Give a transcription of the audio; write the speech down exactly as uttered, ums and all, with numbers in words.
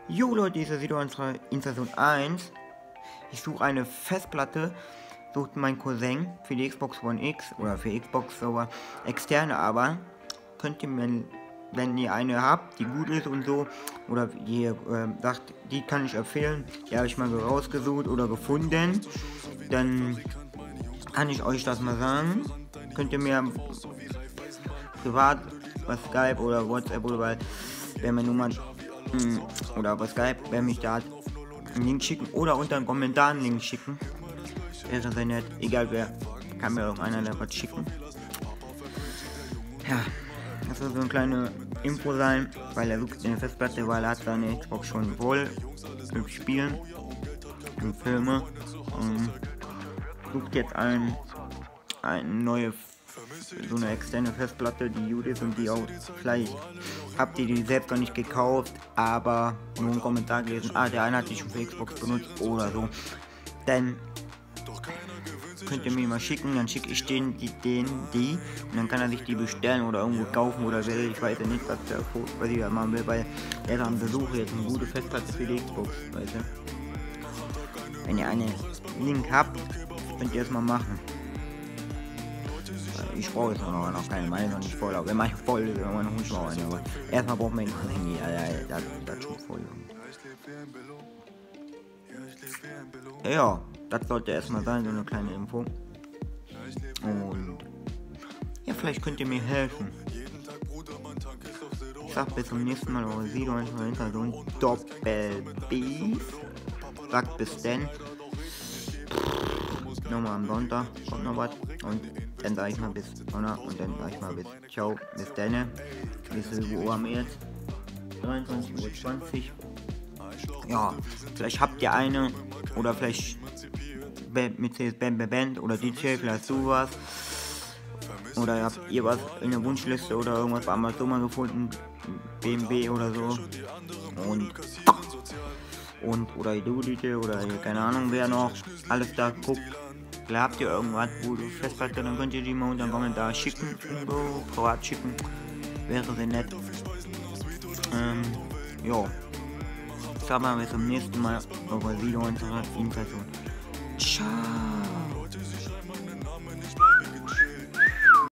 Jo Leute, ist das wieder unsere Installation eins. Ich suche eine Festplatte, sucht mein Cousin für die Xbox One X oder für Xbox sogar externe, aber könnt ihr mir, wenn ihr eine habt, die gut ist und so, oder ihr äh, sagt, die kann ich empfehlen, die habe ich mal so rausgesucht oder gefunden, dann kann ich euch das mal sagen. Könnt ihr mir privat bei Skype oder WhatsApp oder bei wer mir Nummer oder bei Skype, wer mich da hat, einen Link schicken oder unter den Kommentaren einen Link schicken. Wäre sehr nett. Egal wer, kann mir irgendeiner da was schicken. Ja, das soll so eine kleine Info sein, weil er sucht eine Festplatte, weil er hat seine Xbox schon voll mit Spielen und Filme und sucht jetzt ein, eine neue, so eine externe Festplatte, die gut ist und die auch, vielleicht habt ihr die selbst noch nicht gekauft, aber nur einen Kommentar gelesen, ah, der eine hat die schon für Xbox benutzt oder so, dann könnt ihr mir mal schicken, dann schicke ich den, die, den, die und dann kann er sich die bestellen oder irgendwo kaufen oder will, ich weiß ja nicht, was der, was ich da machen will, weil er dann besuche jetzt eine gute Festplatte für die Xbox, weißt du. Wenn ihr einen Link habt, könnt ihr es mal machen. Ich brauche jetzt noch, noch keine Meinung, noch nicht voll, aber wenn man voll ist, dann hole ich mal eine, aber erstmal braucht man ein Handy, ja, ja, das, das schon voll. Ja, das sollte erstmal sein, so eine kleine Info. Und ja, vielleicht könnt ihr mir helfen. Ich sag bis zum nächsten Mal, eure Video manchmal hinter so ein Doppelbeef. Sagt bis denn. Nochmal am Sonntag kommt noch was. Und dann sag ich mal bis Donner und dann sag ich mal bis ciao, bis dann. Wie viel Uhr haben wir jetzt? dreiundzwanzig Uhr zwanzig. Ja, vielleicht habt ihr eine oder vielleicht mit C S Band Band oder D J, vielleicht sowas. Oder habt ihr was in der Wunschliste oder irgendwas bei Amazon mal gefunden, B M W oder so. Und und oder du D J oder keine Ahnung wer noch alles da guckt. Vielleicht habt ihr irgendwas, wo du festhaltet, dann könnt ihr die mal unter den Kommentar schicken, irgendwo privat schicken. Wäre sehr nett. Ähm, jo. Ich sag mal bis zum nächsten Mal. Eure Video unsere Info. Ciao.